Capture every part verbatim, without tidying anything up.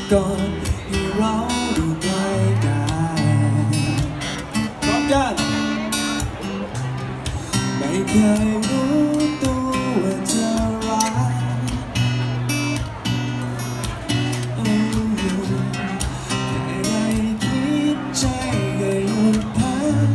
ก่อนให้เราดูใกล้กันพร้อมกันไม่เคยรู้ตัวว่าจะรักแต่ได้คิดใจก็หยุดพัก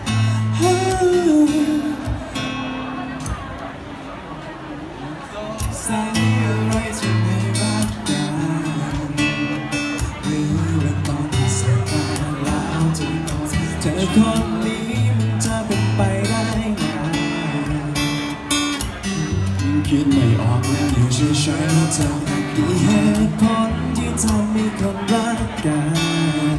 ใส่อะไรทำให้รักกันหรือว่าตอนที่สายตาแล้วจะมองเธอคนนี้มันจะเป็นไปได้ไงคิดไม่ออกแล้วอยู่เฉยๆแล้วเธอกี่เหตุผลที่ทำให้คนรักกัน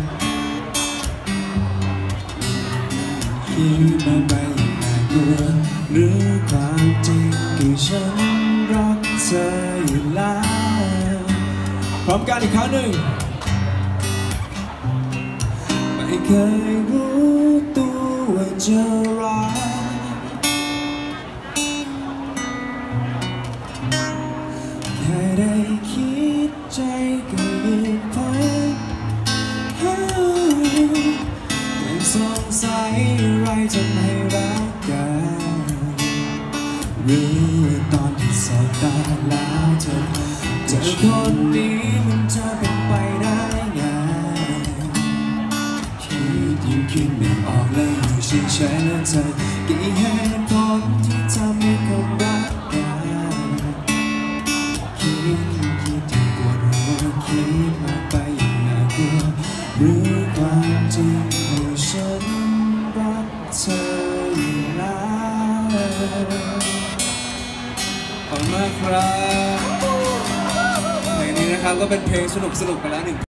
คิดมาไปอย่างน่ากลัวหรือความจริงคือฉันรักเธออยู่แล้วพร้อมกันอีกครั้งหนึ่งไม่เคยรู้ตัวว่าจะรักแค่ได้คิดใจก็หยุดพักยังสงสัยอะไรทำให้รักกันหรือว่าตอนที่สายตาแล้วเธอเจอคนนี้มันจะเป็นไปได้ไงคิดยิ่งคิดไม่ออกเลยอยู่เฉยๆแล้วเธอกี่เหตุผลที่ทำให้คนรักกันคิดคิดที่ปวดหัวคิดมากไปอย่างน่ากลัวหรือความจริงว่าฉันรักเธออยู่แล้วขอบคุณมากครับเพลงนี้นะครับก็เป็นเพลงสนุกๆไปแล้วหนึ่ง